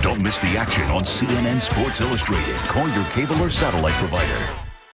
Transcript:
Don't miss the action on CNN Sports Illustrated. Call your cable or satellite provider.